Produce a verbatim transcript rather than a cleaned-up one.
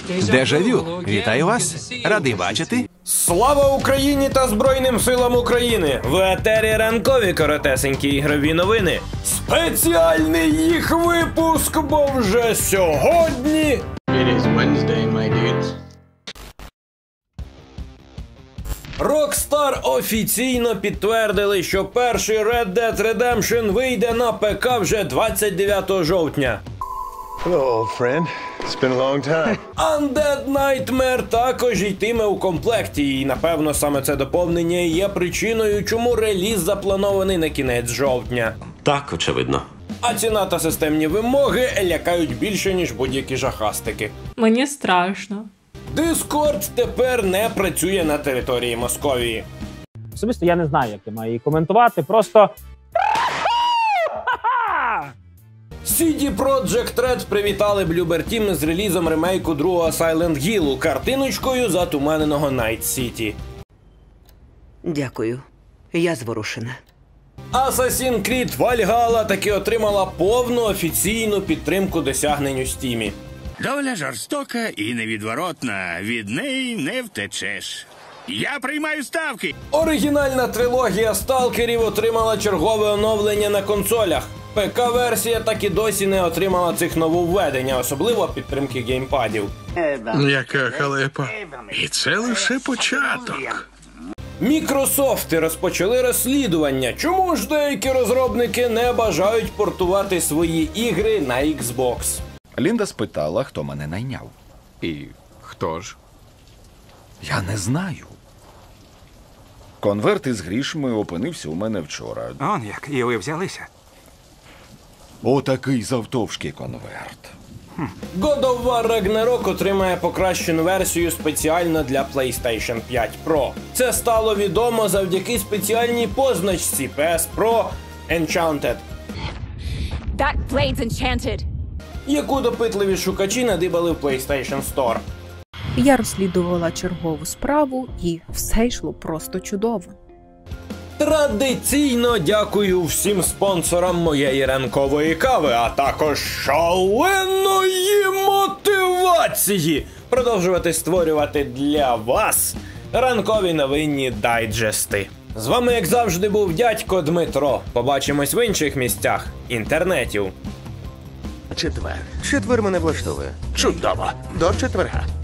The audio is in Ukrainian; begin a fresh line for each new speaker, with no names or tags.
Дежавю, вітаю вас. Радий бачити.
Слава Україні та Збройним силам України! В етері ранкові коротесенькі ігрові новини. Спеціальний їх випуск, бо вже сьогодні...
It is Wednesday, my dudes.
Rockstar офіційно підтвердили, що перший Red Dead Redemption вийде на ПК вже двадцять дев'ятого жовтня.
Hello, old friend. It's been a long time.
Undead Nightmare також йтиме у комплекті, і напевно саме це доповнення є причиною, чому реліз запланований на кінець жовтня.
Так, очевидно.
А ціна та системні вимоги лякають більше, ніж будь-які жахастики.
Мені страшно.
Discord тепер не працює на території Московії.
Особисто я не знаю, як я маю її коментувати, просто...
сі ді Projekt Red привітали Bloober Team з релізом ремейку другого Silent Hill картиночкою затуманеного Night City.
Дякую. Я зворушена.
Assassin's Creed Valhalla таки отримала повну офіційну підтримку досягнень у Стімі.
Доля жорстока і невідворотна. Від неї не втечеш. Я приймаю ставки!
Оригінальна трилогія сталкерів отримала чергове оновлення на консолях. ПК-версія так і досі не отримала цих нововведення, особливо підтримки геймпадів.
Яка халепа. І це лише початок.
Мікрософти розпочали розслідування, чому ж деякі розробники не бажають портувати свої ігри на Xbox.
Лінда спитала, хто мене найняв.
І хто ж?
Я не знаю. Конверт із грішми опинився у мене вчора.
Он як, і ви взялися?
Отакий завтовшки конверт.
God of War Ragnarok отримає покращену версію спеціально для PlayStation п'ять Pro. Це стало відомо завдяки спеціальній позначці пі ес Pro Enchanted,
That blade's enchanted.
яку допитливі шукачі надибали в PlayStation Store.
Я розслідувала чергову справу, і все йшло просто чудово.
Традиційно дякую всім спонсорам моєї ранкової кави, а також шаленої мотивації продовжувати створювати для вас ранкові новинні дайджести. З вами, як завжди, був дядько Дмитро. Побачимось в інших місцях інтернетів.
Четвер. Четвер мене влаштовує. Чудово. До четверга.